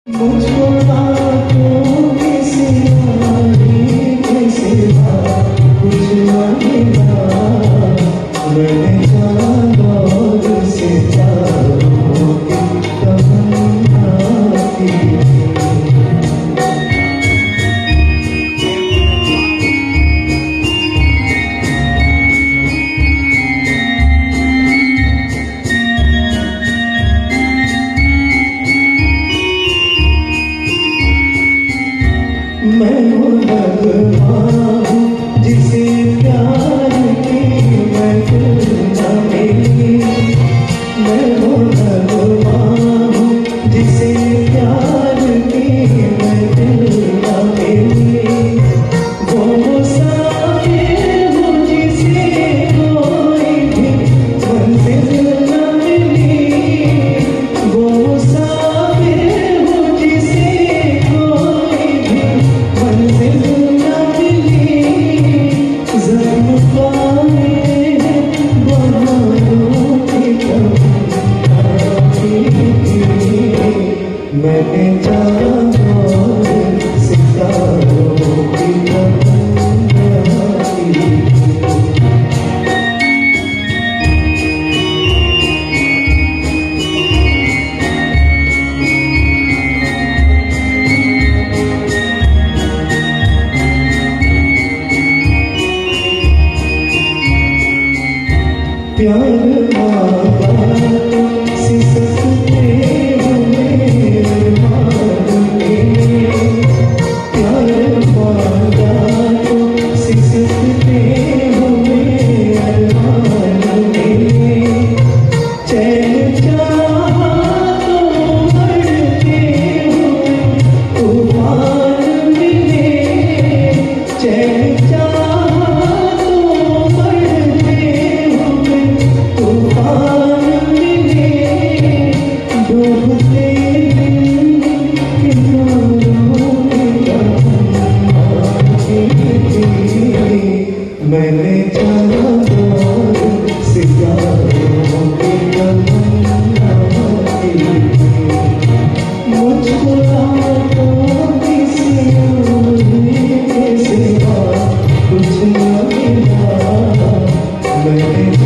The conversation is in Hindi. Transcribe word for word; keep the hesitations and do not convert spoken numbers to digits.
मुझको बातों के सिवा के सिवा कुछ न मिला। मैंने जाना और से चारों की तमन्ना की। मैं वो भगवान हूँ जिसे प्यार की महफिल न मिली। मैं वो भगवान हूँ जिसे प्यार की महफिल न मिली। वो मुसाफिर हूँ जिसे कोई भी मंजिल न मिली। वो मुसाफिर हूँ जिसे कोई भी मंजिल न मिली। ज़ख्म पाए बहारों की तमन्ना की। मैंने जाना और सितारों की तमन्ना की। प्यार मांगा सिसकते हुए मांगे। प्यार मांगा सिसकते हुए मांगे। चैन चाहा तो बढ़ते हुए तूफान मिले। चैन चाहा तो बढ़ते हुए तूफान मिले। डूबते किनारों मैंने जाना और सितारों की तमन्ना की। मुझको रातों की सिवा कुछ न मिला। मैंने